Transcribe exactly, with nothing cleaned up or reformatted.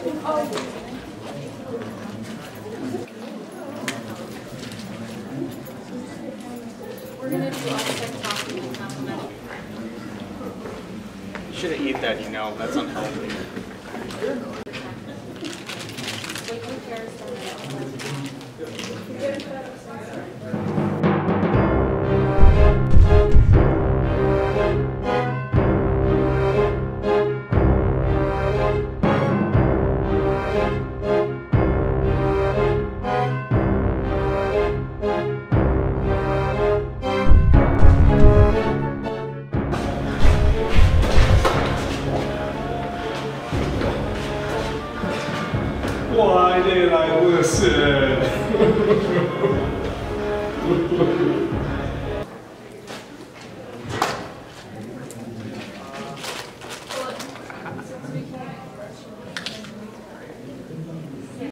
We're gonna do all the talking and complimenting. You shouldn't eat that, you know. That's unhealthy. Wait till Kara's done. Why did I listen?